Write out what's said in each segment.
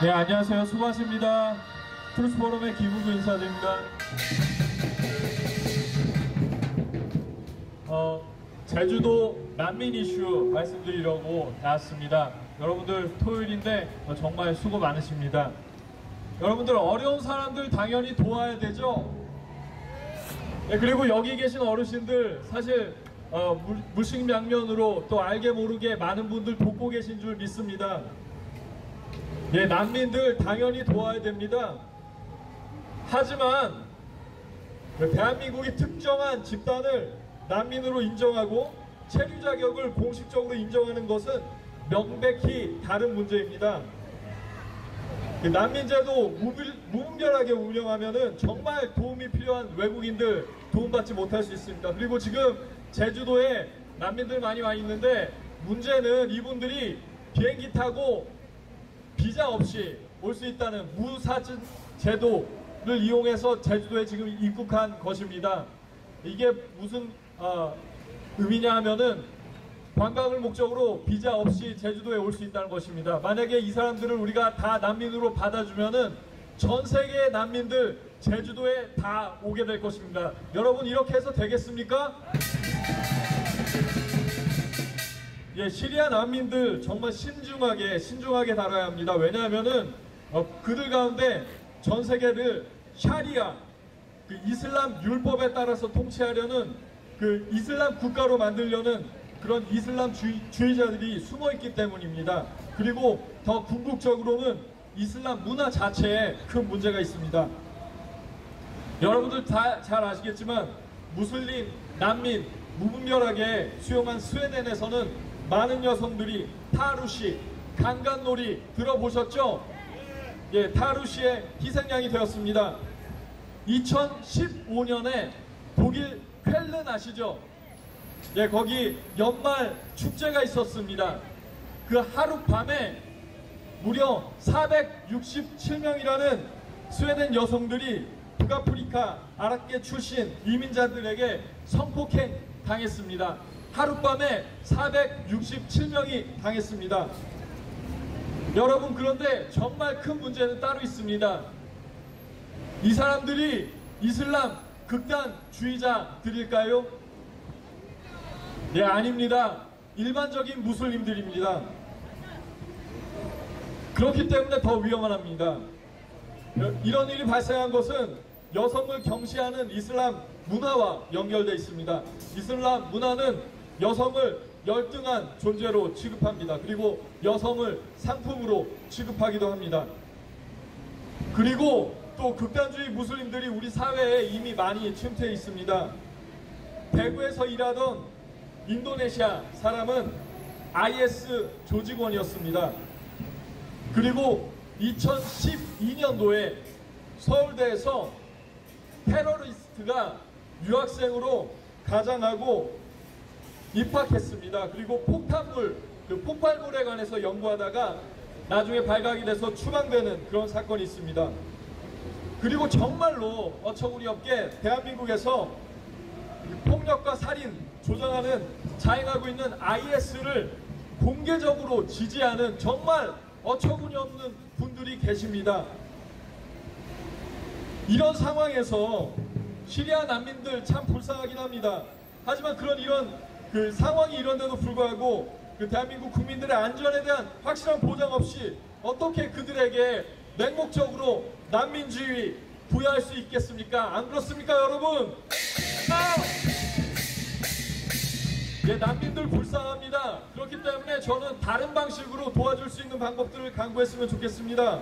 네, 안녕하세요. 수고하십니다. 트루스포럼의 김우구 인사드립니다. 제주도 난민 이슈 말씀드리려고 나왔습니다. 여러분들 토요일인데 정말 수고 많으십니다. 여러분들 어려운 사람들 당연히 도와야 되죠. 네, 그리고 여기 계신 어르신들 사실 물심양면으로 또 알게 모르게 많은 분들 돕고 계신 줄 믿습니다. 예, 난민들 당연히 도와야 됩니다. 하지만 대한민국이 특정한 집단을 난민으로 인정하고 체류 자격을 공식적으로 인정하는 것은 명백히 다른 문제입니다. 난민제도 무분별하게 운영하면은 정말 도움이 필요한 외국인들 도움받지 못할 수 있습니다. 그리고 지금 제주도에 난민들 많이 와 있는데 문제는 이분들이 비행기 타고 비자 없이 올 수 있다는 무사진 제도를 이용해서 제주도에 지금 입국한 것입니다. 이게 무슨 의미냐 하면은 관광을 목적으로 비자 없이 제주도에 올 수 있다는 것입니다. 만약에 이 사람들을 우리가 다 난민으로 받아주면은 전 세계의 난민들 제주도에 다 오게 될 것입니다. 여러분 이렇게 해서 되겠습니까? 예, 시리아 난민들 정말 신중하게 다뤄야 합니다. 왜냐하면은 그들 가운데 전 세계를 샤리아 그 이슬람 율법에 따라서 통치하려는 그 이슬람 국가로 만들려는 그런 이슬람 주의자들이 숨어 있기 때문입니다. 그리고 더 궁극적으로는 이슬람 문화 자체에 큰 문제가 있습니다. 여러분들 다 잘 아시겠지만 무슬림, 난민 무분별하게 수용한 스웨덴에서는 많은 여성들이 타루시, 강간놀이 들어보셨죠? 예, 타루시의 희생양이 되었습니다. 2015년에 독일 쾰른 아시죠? 예, 거기 연말 축제가 있었습니다. 그 하룻밤에 무려 467명이라는 스웨덴 여성들이 북아프리카 아랍계 출신 이민자들에게 성폭행 당했습니다. 하룻밤에 467명이 당했습니다. 여러분, 그런데 정말 큰 문제는 따로 있습니다. 이 사람들이 이슬람 극단주의자들일까요? 네, 아닙니다. 일반적인 무슬림들입니다. 그렇기 때문에 더 위험합니다. 이런 일이 발생한 것은 여성을 경시하는 이슬람 문화와 연결되어 있습니다. 이슬람 문화는 여성을 열등한 존재로 취급합니다. 그리고 여성을 상품으로 취급하기도 합니다. 그리고 또 극단주의 무슬림들이 우리 사회에 이미 많이 침투해 있습니다. 대구에서 일하던 인도네시아 사람은 IS 조직원이었습니다. 그리고 2012년도에 서울대에서 테러리스트가 유학생으로 가장하고 입학했습니다. 그리고 폭발물에 관해서 연구하다가 나중에 발각이 돼서 추방되는 그런 사건이 있습니다. 그리고 정말로 어처구니없게 대한민국에서 폭력과 살인 조장하는 자행하고 있는 IS를 공개적으로 지지하는 정말 어처구니없는 분들이 계십니다. 이런 상황에서 시리아 난민들 참 불쌍하긴 합니다. 하지만 이런 상황이 이런데도 불구하고 대한민국 국민들의 안전에 대한 확실한 보장 없이 어떻게 그들에게 맹목적으로 난민주의 부여할 수 있겠습니까? 안 그렇습니까, 여러분? 예, 난민들 불쌍합니다. 그렇기 때문에 저는 다른 방식으로 도와줄 수 있는 방법들을 강구했으면 좋겠습니다.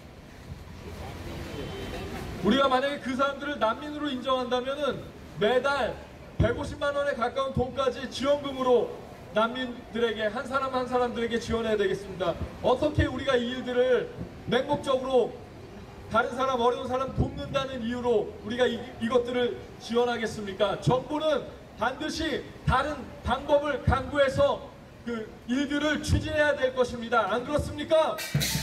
우리가 만약에 그 사람들을 난민으로 인정한다면은 매달 150만 원에 가까운 돈까지 지원금으로 난민들에게 한 사람들에게 지원해야 되겠습니다. 어떻게 우리가 이 일들을 맹목적으로 다른 사람, 어려운 사람 돕는다는 이유로 우리가 이것들을 지원하겠습니까? 정부는 반드시 다른 방법을 강구해서 그 일들을 추진해야 될 것입니다. 안 그렇습니까?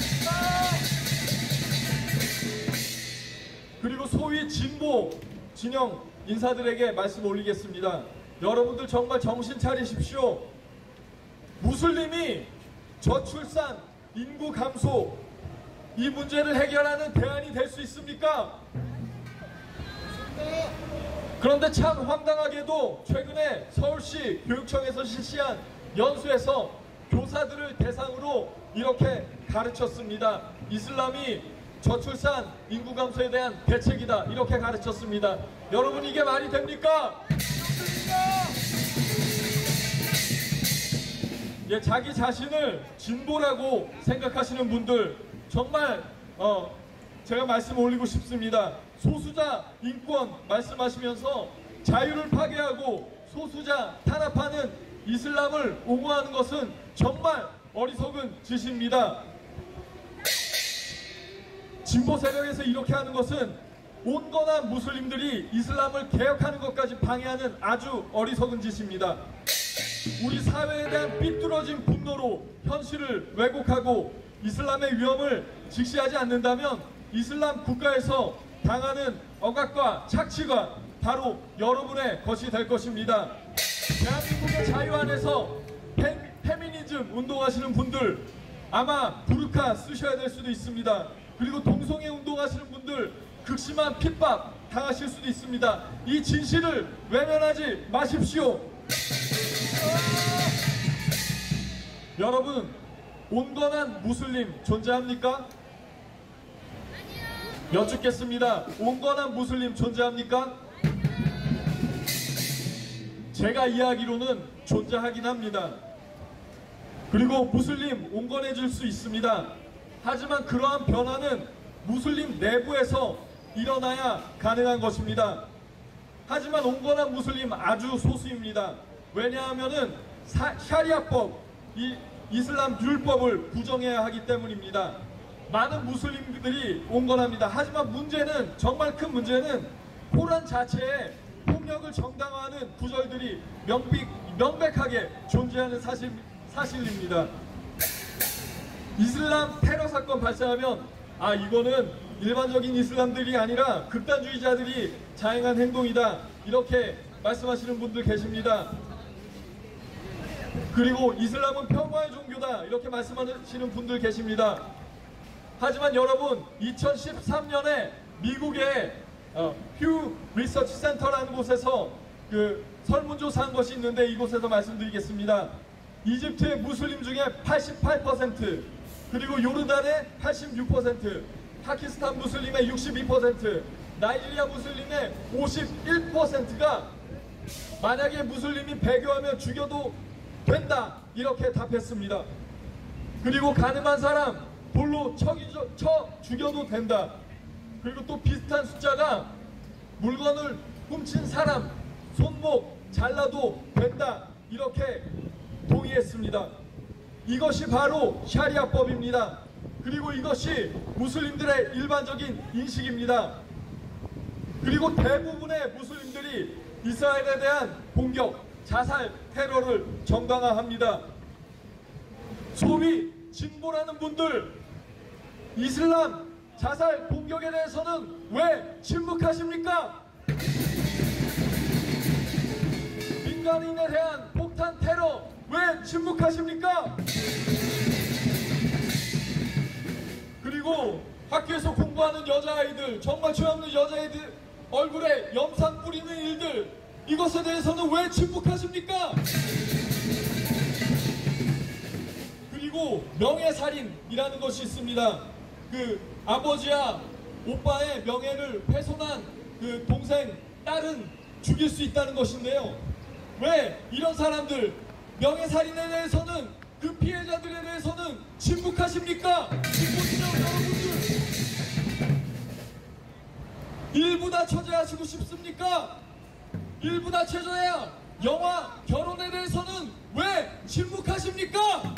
그리고 소위 진보 진영 인사들에게 말씀 올리겠습니다. 여러분들 정말 정신 차리십시오. 무슬림이 저출산, 인구 감소, 이 문제를 해결하는 대안이 될 수 있습니까? 그런데 참 황당하게도 최근에 서울시 교육청에서 실시한 연수에서 교사들을 대상으로 이렇게 가르쳤습니다. 이슬람이 저출산 인구 감소에 대한 대책이다, 이렇게 가르쳤습니다. 여러분, 이게 말이 됩니까? 예, 자기 자신을 진보라고 생각하시는 분들 정말 제가 말씀 올리고 싶습니다. 소수자 인권 말씀하시면서 자유를 파괴하고 소수자 탄압하는 이슬람을 옹호하는 것은 정말 어리석은 짓입니다. 진보 세력에서 이렇게 하는 것은 온건한 무슬림들이 이슬람을 개혁하는 것까지 방해하는 아주 어리석은 짓입니다. 우리 사회에 대한 삐뚤어진 분노로 현실을 왜곡하고 이슬람의 위험을 직시하지 않는다면 이슬람 국가에서 당하는 억압과 착취가 바로 여러분의 것이 될 것입니다. 대한민국의 자유 안에서 페미니즘 운동하시는 분들 아마 부르카 쓰셔야 될 수도 있습니다. 그리고 동성애 운동하시는 분들 극심한 핍박 당하실 수도 있습니다. 이 진실을 외면하지 마십시오. 여러분, 온건한 무슬림 존재합니까? 여쭙겠습니다. 온건한 무슬림 존재합니까? 제가 이야기로는 존재하긴 합니다. 그리고 무슬림 온건해질 수 있습니다. 하지만 그러한 변화는 무슬림 내부에서 일어나야 가능한 것입니다. 하지만 온건한 무슬림 아주 소수입니다. 왜냐하면은 샤리아법, 이슬람 율법을 부정해야 하기 때문입니다. 많은 무슬림들이 온건합니다. 하지만 문제는, 정말 큰 문제는 코란 자체에 폭력을 정당화하는 구절들이 명백하게 존재하는 사실입니다. 이슬람 테러 사건 발생하면 이거는 일반적인 이슬람들이 아니라 극단주의자들이 자행한 행동이다, 이렇게 말씀하시는 분들 계십니다. 그리고 이슬람은 평화의 종교다, 이렇게 말씀하시는 분들 계십니다. 하지만 여러분, 2013년에 미국의 휴 리서치 센터라는 곳에서 설문조사한 것이 있는데 이곳에서 말씀드리겠습니다. 이집트의 무슬림 중에 88%, 그리고 요르단의 86%, 파키스탄 무슬림의 62%, 나이지리아 무슬림의 51%가 만약에 무슬림이 배교하면 죽여도 된다, 이렇게 답했습니다. 그리고 가늠한 사람 돌로 쳐 죽여도 된다. 그리고 또 비슷한 숫자가 물건을 훔친 사람 손목 잘라도 된다, 이렇게 동의했습니다. 이것이 바로 샤리아법입니다. 그리고 이것이 무슬림들의 일반적인 인식입니다. 그리고 대부분의 무슬림들이 이스라엘에 대한 공격, 자살, 테러를 정당화합니다. 소위 진보라는 분들, 이슬람 자살 공격에 대해서는 왜 침묵하십니까? 민간인에 대한 폭탄 테러 왜 침묵하십니까? 그리고 학교에서 공부하는 여자아이들, 정말 죄없는 여자아이들 얼굴에 염산 뿌리는 일들, 이것에 대해서는 왜 침묵하십니까? 그리고 명예살인이라는 것이 있습니다. 아버지와 오빠의 명예를 훼손한 동생, 딸은 죽일 수 있다는 것인데요. 왜 이런 사람들, 명예살인에 대해서는, 그 피해자들에 대해서는 침묵하십니까? 진보시죠, 여러분들. 일부 다 처제하시고 싶습니까? 일부 다 처제야 영화, 결혼에 대해서는 왜 침묵하십니까?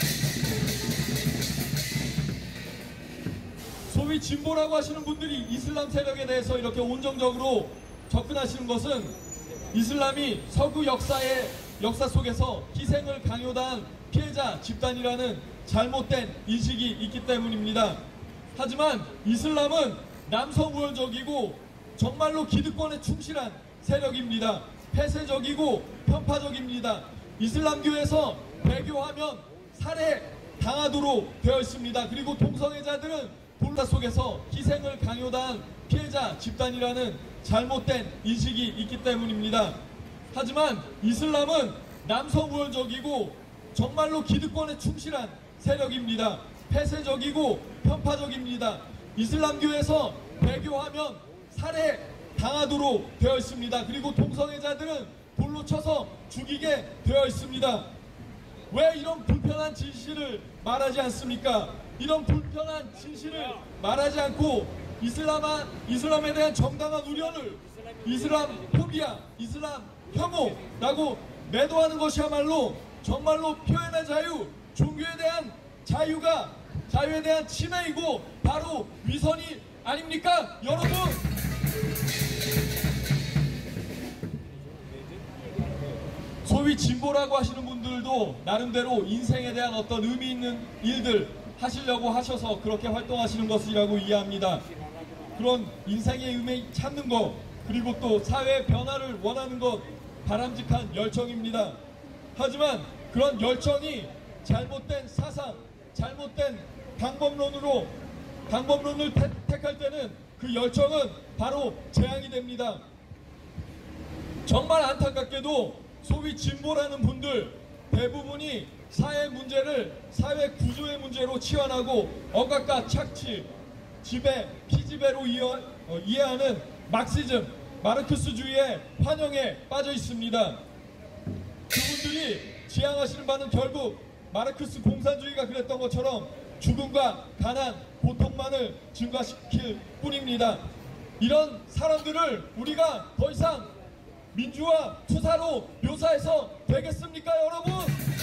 소위 진보라고 하시는 분들이 이슬람 세력에 대해서 이렇게 온정적으로 접근하시는 것은 이슬람이 서구 역사 속에서 희생을 강요당한 피해자 집단이라는 잘못된 인식이 있기 때문입니다. 하지만 이슬람은 남성 우월적이고 정말로 기득권에 충실한 세력입니다. 폐쇄적이고 편파적입니다. 이슬람교에서 배교하면 살해 당하도록 되어 있습니다. 그리고 동성애자들은 불사 속에서 희생을 강요당한 피해자 집단이라는 잘못된 인식이 있기 때문입니다. 하지만 이슬람은 남성 우월적이고 정말로 기득권에 충실한 세력입니다. 폐쇄적이고 편파적입니다. 이슬람교에서 배교하면 살해 당하도록 되어 있습니다. 그리고 동성애자들은 돌로 쳐서 죽이게 되어 있습니다. 왜 이런 불편한 진실을 말하지 않습니까? 이런 불편한 진실을 말하지 않고 이슬람에 대한 정당한 우려를 이슬람 포비아, 이슬람 혐오라고 매도하는 것이야말로 정말로 표현의 자유, 종교에 대한 자유에 대한 침해이고 바로 위선이 아닙니까? 여러분! 소위 진보라고 하시는 분들도 나름대로 인생에 대한 어떤 의미 있는 일들 하시려고 하셔서 그렇게 활동하시는 것이라고 이해합니다. 그런 인생의 의미 찾는 것, 그리고 또 사회의 변화를 원하는 것 바람직한 열정입니다. 하지만 그런 열정이 잘못된 사상, 잘못된 방법론을 택할 때는 그 열정은 바로 재앙이 됩니다. 정말 안타깝게도 소위 진보라는 분들 대부분이 사회 문제를 사회 구조의 문제로 치환하고 억압과 착취, 지배, 피지배로 이해하는 막시즘, 마르크스주의의 환영에 빠져 있습니다. 그분들이 지향하시는 바는 결국 마르크스 공산주의가 그랬던 것처럼 죽음과 가난, 고통만을 증가시킬 뿐입니다. 이런 사람들을 우리가 더 이상 민주화 투사로 묘사해서 되겠습니까, 여러분?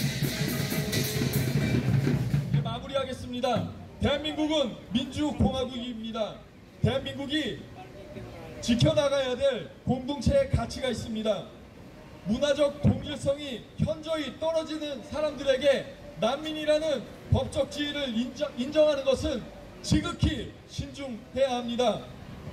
이제 마무리하겠습니다. 대한민국은 민주공화국입니다. 대한민국이 지켜나가야 될 공동체의 가치가 있습니다. 문화적 동질성이 현저히 떨어지는 사람들에게 난민이라는 법적 지위를 인정하는 것은 지극히 신중해야 합니다.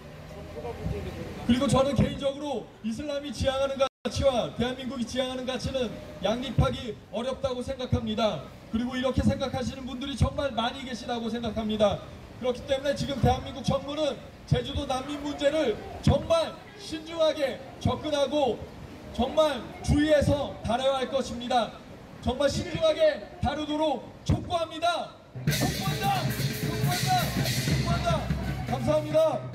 그리고 저는 개인적으로 이슬람이 지향하는 가치와 대한민국이 지향하는 가치는 양립하기 어렵다고 생각합니다. 그리고 이렇게 생각하시는 분들이 정말 많이 계시다고 생각합니다. 그렇기 때문에 지금 대한민국 정부는 제주도 난민 문제를 정말 신중하게 접근하고 정말 주의해서 다뤄야 할 것입니다. 정말 신중하게 다루도록 촉구합니다. 촉구한다! 촉구한다! 촉구한다! 감사합니다.